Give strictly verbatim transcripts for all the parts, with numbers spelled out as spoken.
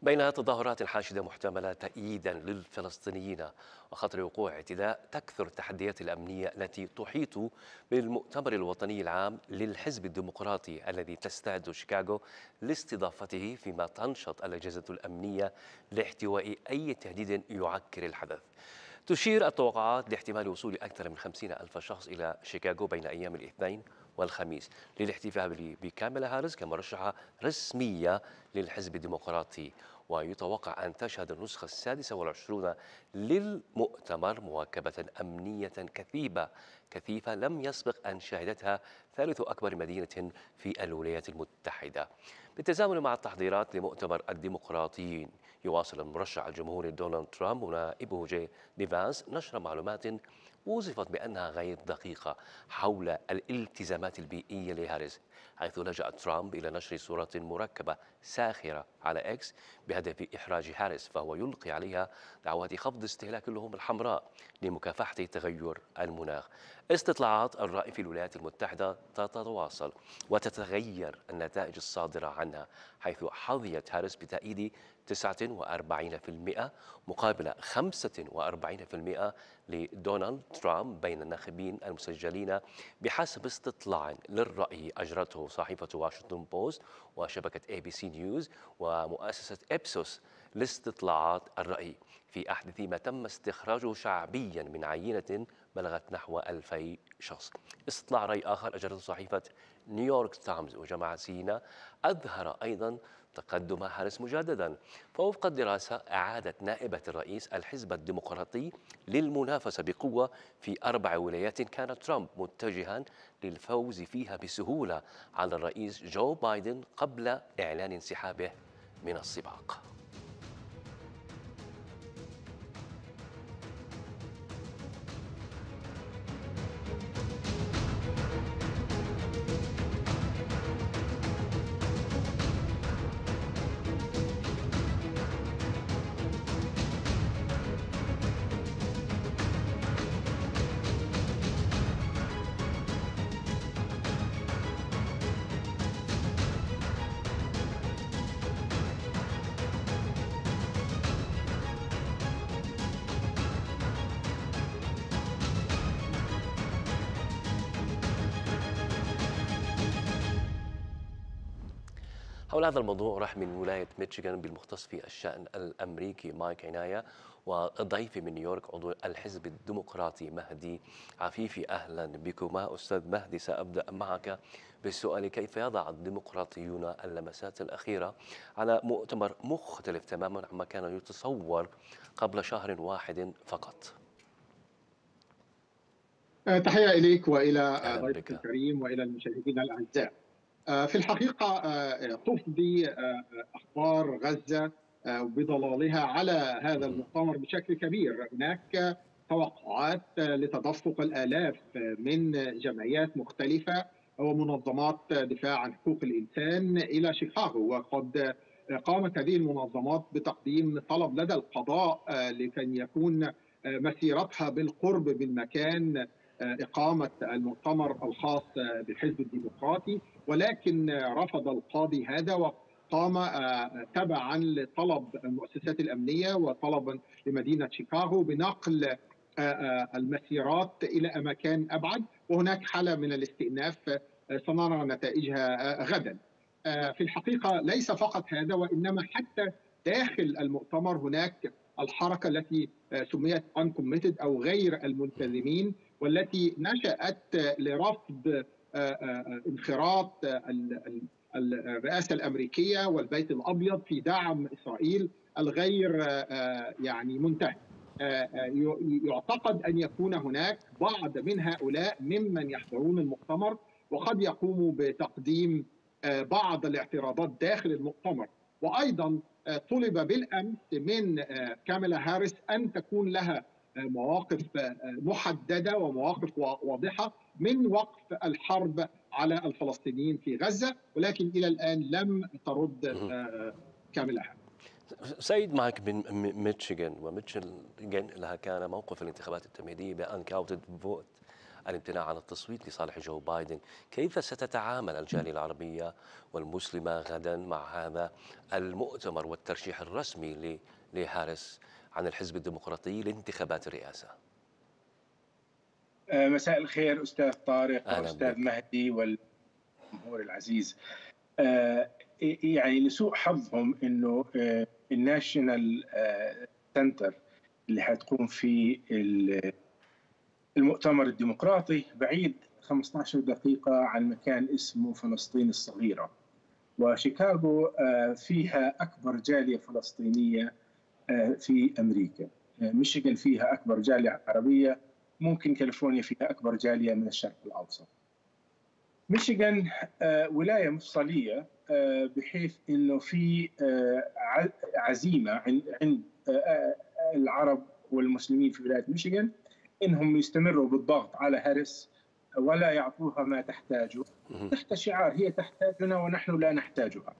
بين تظاهرات حاشدة محتملة تأييدا للفلسطينيين وخطر وقوع اعتداء، تكثر التحديات الأمنية التي تحيط بالمؤتمر الوطني العام للحزب الديمقراطي الذي تستعد شيكاغو لاستضافته، فيما تنشط الأجهزة الأمنية لاحتواء أي تهديد يعكر الحدث. تشير التوقعات لاحتمال وصول أكثر من خمسين ألف شخص إلى شيكاغو بين أيام الاثنين والخميس للاحتفال بكاميلا هاريس كمرشحة رسمية للحزب الديمقراطي. ويتوقع أن تشهد النسخة السادسة والعشرون للمؤتمر مواكبة أمنية كثيفة كثيفة لم يسبق أن شهدتها ثالث أكبر مدينة في الولايات المتحدة. بالتزامن مع التحضيرات لمؤتمر الديمقراطيين، يواصل المرشح الجمهوري دونالد ترامب ونائبه جي دي فانس نشر معلومات وصفت بأنها غير دقيقة حول الالتزامات البيئية لهاريس، حيث لجأ ترامب إلى نشر صورة مركبة ساخرة على إكس بهدف إحراج هاريس، فهو يلقي عليها دعوات خفض استهلاك اللحوم الحمراء لمكافحة تغير المناخ. استطلاعات الرأي في الولايات المتحدة تتواصل وتتغير النتائج الصادرة عنها، حيث حظيت هاريس بتأييد تسعة وأربعين بالمئة مقابل خمسة وأربعين بالمئة لدونالد ترامب بين الناخبين المسجلين، بحسب استطلاع للرأي أجرته صحيفة واشنطن بوست وشبكة اي بي سي نيوز ومؤسسة إبسوس لاستطلاعات الرأي، في أحدث ما تم استخراجه شعبيا من عينة بلغت نحو ألفي شخص. استطلاع رأي آخر أجرته صحيفة نيويورك تايمز وجامعة سينا أظهر أيضا تقدم هاريس مجددا. فوفق الدراسة، أعادت نائبة الرئيس الحزب الديمقراطي للمنافسة بقوة في أربع ولايات كان ترامب متجها للفوز فيها بسهولة على الرئيس جو بايدن قبل إعلان انسحابه من السباق. حول هذا الموضوع راح من ولاية ميشيغان بالمختص في الشأن الأمريكي مايك عناية، وضيفي من نيويورك عضو الحزب الديمقراطي مهدي عفيفي. أهلا بكما أستاذ مهدي. سأبدأ معك بالسؤال: كيف يضع الديمقراطيون اللمسات الأخيرة على مؤتمر مختلف تماما عما كان يتصور قبل شهر واحد فقط؟ آه، تحية إليك وإلى آه، أهلا ضيفك بك. الكريم وإلى المشاهدين الأعزاء. آه، في الحقيقة آه، تفضي آه، أخبار غزة آه، بضلالها على هذا مهم. المؤتمر بشكل كبير. هناك توقعات آه، لتدفق الآلاف آه، من جمعيات مختلفة ومنظمات دفاع عن حقوق الإنسان إلى شيكاغو، وقد آه، قامت هذه المنظمات بتقديم طلب لدى القضاء آه، لكي يكون آه، مسيرتها بالقرب من مكان إقامة المؤتمر الخاص بالحزب الديمقراطي، ولكن رفض القاضي هذا وقام تبعا لطلب المؤسسات الأمنية وطلبا لمدينة شيكاغو بنقل المسيرات إلى مكان أبعد، وهناك حالة من الاستئناف سنرى نتائجها غدا. في الحقيقة ليس فقط هذا، وإنما حتى داخل المؤتمر هناك الحركة التي سميت uncommitted أو غير الملتزمين، والتي نشأت لرفض انخراط الرئاسة الأمريكية والبيت الأبيض في دعم إسرائيل الغير يعني منتهي. يعتقد أن يكون هناك بعض من هؤلاء ممن يحضرون المؤتمر وقد يقوموا بتقديم بعض الاعتراضات داخل المؤتمر. وأيضا طلب بالأمس من كاميلا هاريس أن تكون لها مواقف محددة ومواقف واضحة من وقف الحرب على الفلسطينيين في غزة، ولكن إلى الآن لم ترد مهم. كاميلا هاريس. سيد معك من ميشيغان، وميشيغان لها كان موقف الانتخابات التمهيدية بأنكاوتد فوت الامتناع عن التصويت لصالح جو بايدن. كيف ستتعامل الجالية العربية والمسلمة غدا مع هذا المؤتمر والترشيح الرسمي لهاريس عن الحزب الديمقراطي لانتخابات الرئاسة؟ مساء الخير أستاذ طارق أهلا وأستاذ بك. مهدي والجمهور العزيز. يعني لسوء حظهم أنه الناشونال سنتر اللي حتقوم في المؤتمر الديمقراطي بعيد خمسة عشر دقيقة عن مكان اسمه فلسطين الصغيرة، وشيكاغو فيها أكبر جالية فلسطينية في أمريكا، ميشيغان فيها أكبر جالية عربية، ممكن كاليفورنيا فيها أكبر جالية من الشرق الأوسط. ميشيغان ولاية مفصلية بحيث أنه في عزيمة عند العرب والمسلمين في ولاية ميشيغان إنهم يستمروا بالضغط على هاريس ولا يعطوها ما تحتاجه تحت شعار هي تحتاجنا ونحن لا نحتاجها.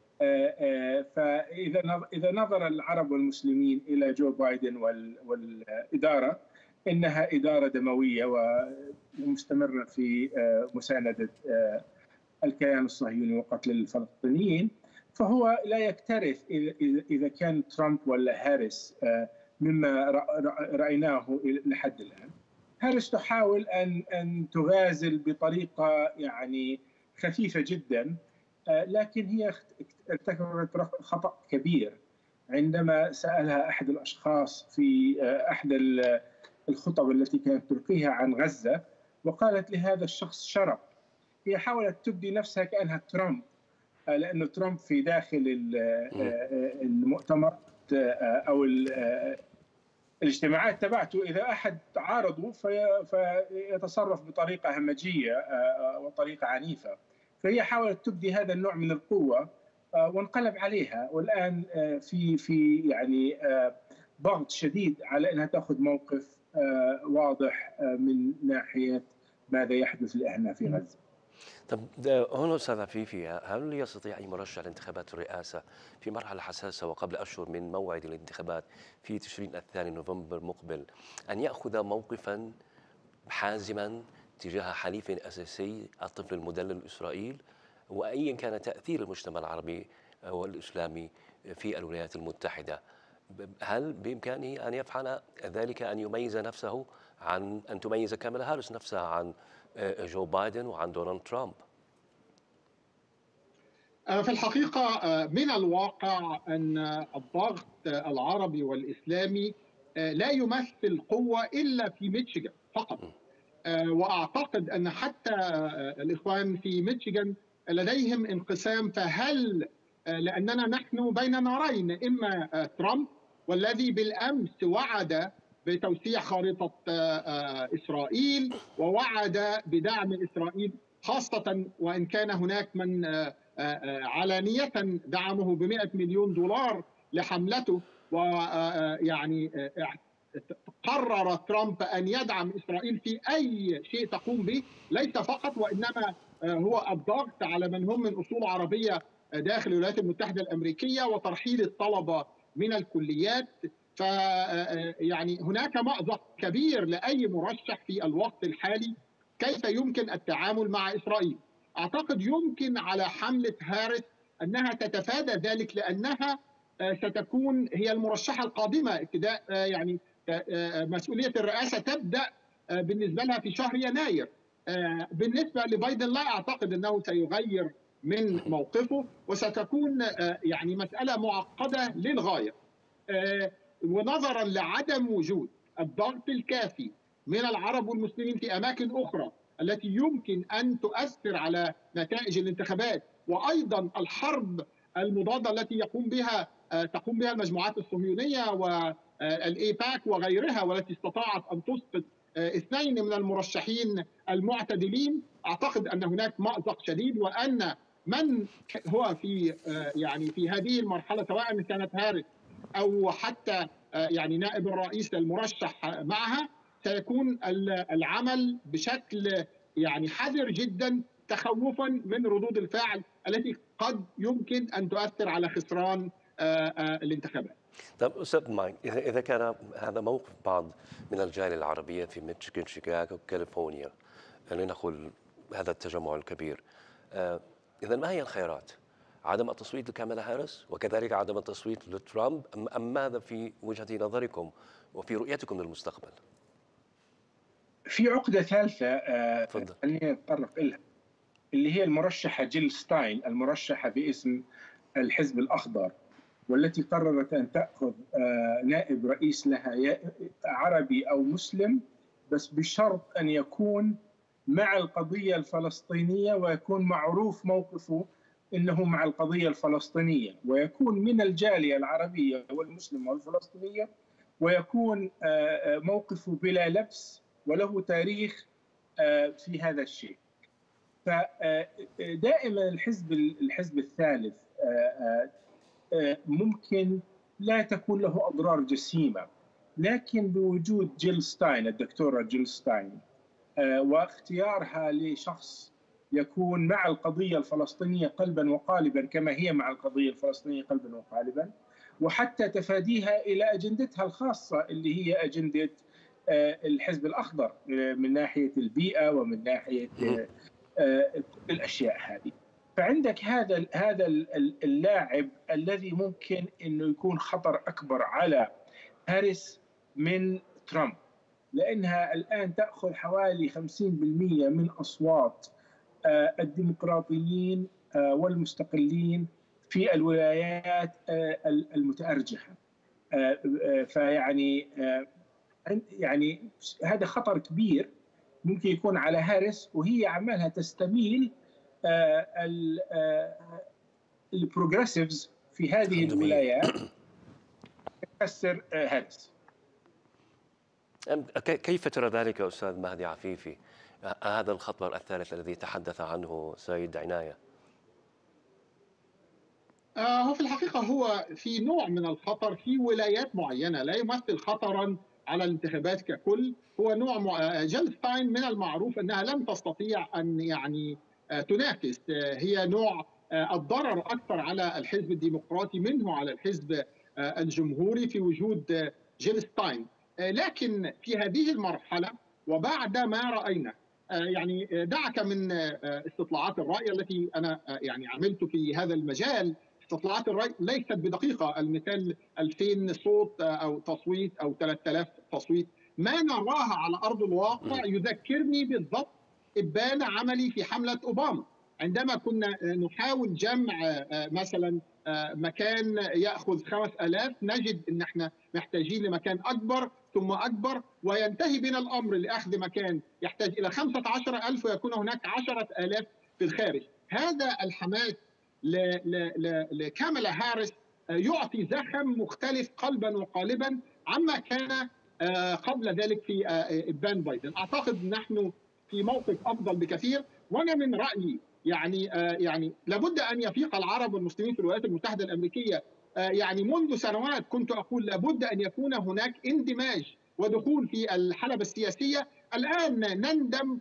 فإذا إذا نظر العرب والمسلمين إلى جو بايدن والإدارة إنها إدارة دموية ومستمرة في مساندة الكيان الصهيوني وقتل الفلسطينيين، فهو لا يكترث إذا كان ترامب ولا هاريس مما رأيناه لحد الآن. هاريس تحاول أن أن تغازل بطريقة يعني خفيفة جدا، لكن هي ارتكبت خطأ كبير عندما سألها أحد الأشخاص في أحد الخطب التي كانت تلقيها عن غزة وقالت لهذا الشخص شرب. هي حاولت تبدي نفسها كأنها ترامب، لأنه ترامب في داخل المؤتمر أو الاجتماعات تبعته إذا أحد عارضه فيتصرف بطريقة همجية وطريقة عنيفة، فهي حاولت تبدي هذا النوع من القوة وانقلب عليها، والآن في في يعني ضغط شديد على أنها تأخذ موقف واضح من ناحية ماذا يحدث لأهلنا في غزة. طب هنا أستاذ عفيفي، هل يستطيع أي مرشح لانتخابات الرئاسة في مرحلة حساسة وقبل أشهر من موعد الانتخابات في تشرين الثاني نوفمبر مقبل أن يأخذ موقفا حازما تجاه حليف أساسي الطفل المدلل إسرائيل، وأيا كان تأثير المجتمع العربي والإسلامي في الولايات المتحدة؟ هل بإمكانه أن يفعل ذلك، أن يميز نفسه عن أن تميز كاميلا هاريس نفسها عن جو بايدن وعن دونالد ترامب؟ في الحقيقة من الواقع أن الضغط العربي والإسلامي لا يمثل قوة إلا في ميشيغان فقط، وأعتقد أن حتى الإخوان في ميشيغان لديهم انقسام. فهل لأننا نحن بين نارين، إما ترامب والذي بالأمس وعد بتوسيع خارطة إسرائيل ووعد بدعم إسرائيل، خاصة وإن كان هناك من علانية دعمه بمئة مليون دولار لحملته، ويعني قرر ترامب أن يدعم إسرائيل في أي شيء تقوم به، ليس فقط وإنما هو الضغط على من هم من أصول عربية داخل الولايات المتحدة الأمريكية وترحيل الطلبة من الكليات. ف يعني هناك مأزق كبير لأي مرشح في الوقت الحالي كيف يمكن التعامل مع إسرائيل. أعتقد يمكن على حملة هاريس أنها تتفادى ذلك، لأنها ستكون هي المرشحة القادمة ابتداء، يعني مسؤولية الرئاسة تبدأ بالنسبة لها في شهر يناير. بالنسبة لبايدن لا أعتقد أنه سيغير من موقفه، وستكون يعني مسألة معقدة للغاية. ونظرا لعدم وجود الضغط الكافي من العرب والمسلمين في أماكن أخرى التي يمكن أن تؤثر على نتائج الانتخابات، وأيضا الحرب المضادة التي يقوم بها تقوم بها المجموعات الصهيونية والإيباك وغيرها، والتي استطاعت أن تسقط اثنين من المرشحين المعتدلين، أعتقد أن هناك مأزق شديد، وأن من هو في يعني في هذه المرحلة سواء كانت هاريس أو حتى يعني نائب الرئيس المرشح معها، سيكون العمل بشكل يعني حذر جدا تخوفا من ردود الفعل التي قد يمكن أن تؤثر على خسران الانتخابات. طب أستاذ مايك، إذا إذا كان هذا موقف بعض من الجالية العربية في ميشيغان، شيكاغو، كاليفورنيا، لنقل هذا التجمع الكبير، آه، إذا ما هي الخيارات؟ عدم التصويت لكامالا هاريس وكذلك عدم التصويت لترامب، أم أم ماذا في وجهة نظركم وفي رؤيتكم للمستقبل؟ في عقدة ثالثة آه، تفضل. خلينا نتطرق لها، اللي هي المرشحة جيل ستاين، المرشحة باسم الحزب الأخضر، والتي قررت أن تأخذ آه، نائب رئيس لها عربي أو مسلم، بس بشرط أن يكون مع القضية الفلسطينية ويكون معروف موقفه أنه مع القضية الفلسطينية، ويكون من الجالية العربية والمسلمة والفلسطينية، ويكون آه، موقفه بلا لبس وله تاريخ آه، في هذا الشيء. فدائما الحزب الحزب الثالث ممكن لا تكون له أضرار جسيمة، لكن بوجود جيل ستاين، الدكتورة جيل ستاين، واختيارها لشخص يكون مع القضية الفلسطينية قلبا وقالبا كما هي مع القضية الفلسطينية قلبا وقالبا، وحتى تفاديها إلى أجندتها الخاصة اللي هي أجندة الحزب الأخضر من ناحية البيئة ومن ناحية كل الأشياء هذه. فعندك هذا هذا اللاعب الذي ممكن انه يكون خطر اكبر على هاريس من ترامب، لانها الان تاخذ حوالي خمسين بالمئة من اصوات الديمقراطيين والمستقلين في الولايات المتأرجحة. فيعني يعني هذا خطر كبير ممكن يكون على هاريس، وهي عمالها تستميل البروجريسيفز في هذه الولايات تكسر هاريس. كيف ترى ذلك أستاذ مهدي عفيفي، هذا الخطر الثالث الذي تحدث عنه سيد عناية؟ هو في الحقيقة هو في نوع من الخطر في ولايات معينة، لا يمثل خطرا على الانتخابات ككل. هو نوع جيل ستاين من المعروف أنها لم تستطيع أن يعني تنافس، هي نوع الضرر أكثر على الحزب الديمقراطي منه على الحزب الجمهوري في وجود جيل ستاين. لكن في هذه المرحلة وبعد ما رأينا، يعني دعك من استطلاعات الرأي التي أنا يعني عملت في هذا المجال، استطلاعات الرأي ليست بدقيقة، المثال ألفين صوت أو تصويت أو ثلاثة آلاف تصويت، ما نراها على أرض الواقع يذكرني بالضبط إبان عملي في حملة أوباما، عندما كنا نحاول جمع مثلا مكان يأخذ خمس آلاف نجد أن احنا محتاجين لمكان أكبر ثم أكبر، وينتهي بنا الأمر لأخذ مكان يحتاج إلى خمسة عشر ألف ويكون هناك عشرة آلاف في الخارج. هذا الحماس لكامالا هاريس يعطي زخم مختلف قلبا وقالبا عما كان قبل ذلك في إبان بايدن. أعتقد نحن في موقف أفضل بكثير، وأنا من رأيي يعني يعني لابد أن يفيق العرب والمسلمين في الولايات المتحدة الأمريكية. يعني منذ سنوات كنت أقول لابد أن يكون هناك اندماج ودخول في الحلبة السياسية. الآن نندم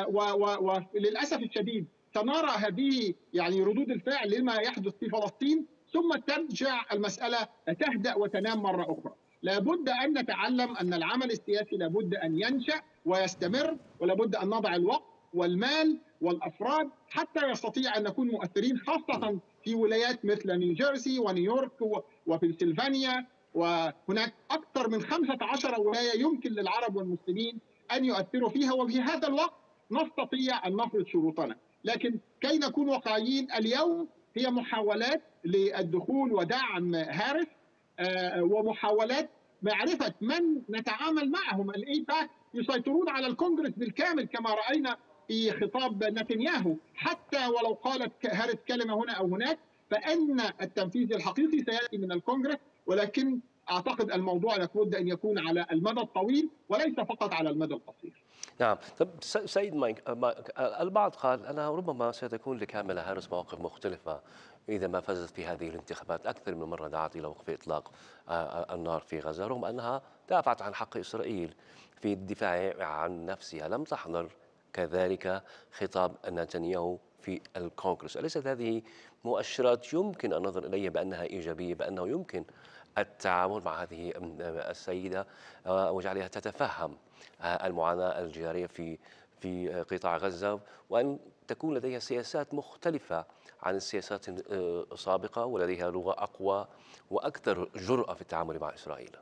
وللأسف الشديد سنرى هذه يعني ردود الفعل لما يحدث في فلسطين، ثم ترجع المسألة تهدأ وتنام مرة أخرى. لابد أن نتعلم أن العمل السياسي لابد أن ينشأ ويستمر، ولابد أن نضع الوقت والمال والأفراد حتى يستطيع أن نكون مؤثرين، خاصة في ولايات مثل نيوجيرسي ونيويورك وبنسلفانيا، وهناك أكثر من خمسة عشر ولاية يمكن للعرب والمسلمين أن يؤثروا فيها، وفي هذا الوقت نستطيع أن نفرض شروطنا. لكن كي نكون واقعيين، اليوم هي محاولات للدخول ودعم هاريس ومحاولات معرفة من نتعامل معهم. الإيباك يسيطرون على الكونغرس بالكامل كما رأينا في خطاب نتنياهو، حتى ولو قالت هاريس كلمة هنا أو هناك فإن التنفيذ الحقيقي سيأتي من الكونغرس. ولكن أعتقد الموضوع لابد أن يكون على المدى الطويل وليس فقط على المدى القصير. نعم. طب سيد مايك، البعض قال أنها ربما ستكون لكامالا هاريس مواقف مختلفة إذا ما فازت في هذه الانتخابات. أكثر من مرة دعت إلى وقف إطلاق النار في غزة، رغم أنها دافعت عن حق إسرائيل في الدفاع عن نفسها. لم تحضر كذلك خطاب نتنياهو في الكونغرس. أليست هذه مؤشرات يمكن أن ننظر إليها بأنها إيجابية، بأنه يمكن التعامل مع هذه السيدة وجعلها تتفهم المعاناة الجارية في في قطاع غزة، وأن تكون لديها سياسات مختلفة عن السياسات السابقة، ولديها لغة أقوى وأكثر جرأة في التعامل مع إسرائيل؟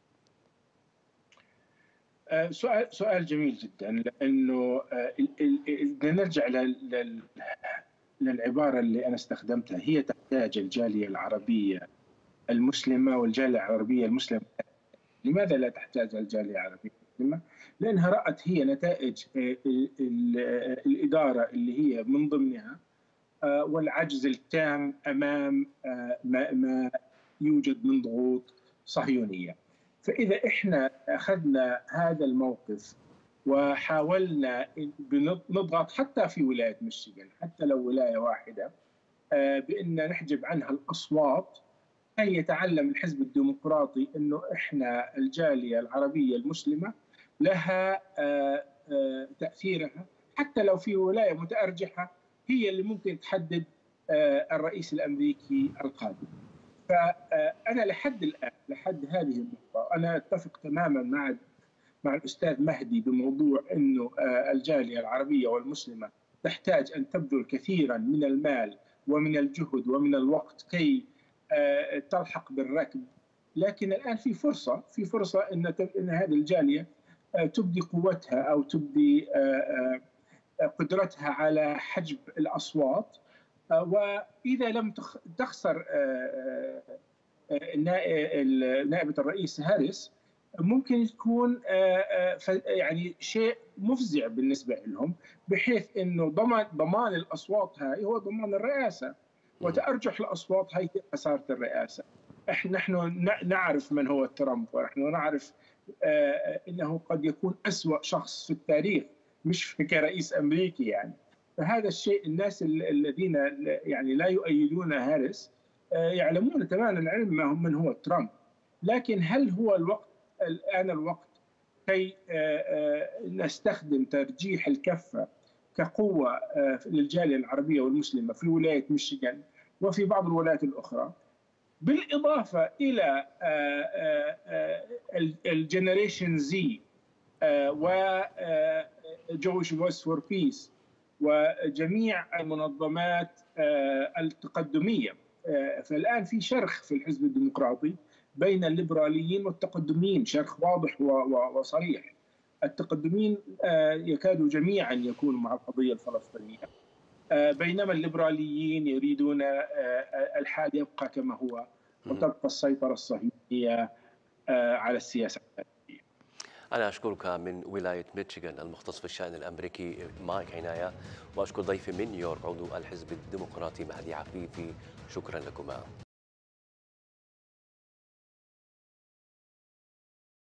آه، سؤال سؤال جميل جدا، لأنه آه، ال- ال- بدنا نرجع لل- لل- للعبارة اللي أنا استخدمتها. هي تحتاج الجالية العربية المسلمة والجالية العربية المسلمة. لماذا لا تحتاج الجالية العربية المسلمة؟ لأنها رأت هي نتائج آه، ال- ال- الإدارة اللي هي من ضمنها آه، والعجز التام أمام آه، ما ما يوجد من ضغوط صهيونية. فإذا إحنا أخذنا هذا الموقف وحاولنا نضغط حتى في ولاية ميشيغان، حتى لو ولاية واحدة، آه، بأن نحجب عنها الأصوات، كي يتعلم الحزب الديمقراطي أنه إحنا الجالية العربية المسلمة لها آه، آه، تأثيرها، حتى لو في ولاية متأرجحة هي اللي ممكن تحدد آه، الرئيس الأمريكي القادم. فأنا لحد الآن، لحد هذه النقطة، أنا أتفق تماما مع مع الأستاذ مهدي بموضوع أنه آه، الجالية العربية والمسلمة تحتاج أن تبذل كثيرا من المال ومن الجهد ومن الوقت كي آه، تلحق بالركب. لكن الآن في فرصة في فرصة أن أن هذه الجالية آه، تبدي قوتها أو تبدي آه، آه، قدرتها على حجب الأصوات. آه، وإذا لم تخ- تخسر آه، آه، النا- نائبة الرئيس هاريس، ممكن تكون آه، آه، ف- يعني شيء مفزع بالنسبة لهم، بحيث أنه ضمان ضمان الأصوات هاي هو ضمان الرئاسة، مم. وتأرجح الأصوات هي خسارة الرئاسة. إحنا نحن ن- نعرف من هو ترامب، ونحن نعرف آه، أنه قد يكون أسوأ شخص في التاريخ، مش كرئيس أمريكي يعني. فهذا الشيء الناس ال- الذين يعني لا يؤيدون هاريس آه، يعلمون تماما العلم ما هم من هو ترامب. لكن هل هو الوقت الآن الوقت كي آه، آه، نستخدم ترجيح الكفة كقوة آه، للجالية العربية والمسلمة في ولاية ميشيغان وفي بعض الولايات الأخرى، بالإضافة إلى الجنريشن زي وجويش فويس فور بيس وجميع المنظمات آه، التقدمية. آه، فالآن في شرخ في الحزب الديمقراطي بين الليبراليين والتقدميين، شرخ واضح وصريح. التقدميين آه، يكادوا جميعا يكونوا مع القضية الفلسطينية، آه، بينما الليبراليين يريدون آه، آه، الحال يبقى كما هو، مم. وتبقى السيطرة الصهيونية آه، على السياسة. أنا أشكرك من ولاية ميشيغان المختص في الشأن الأمريكي مايك عناية، وأشكر ضيفي من نيويورك عضو الحزب الديمقراطي مهدي عفيفي. شكرا لكما.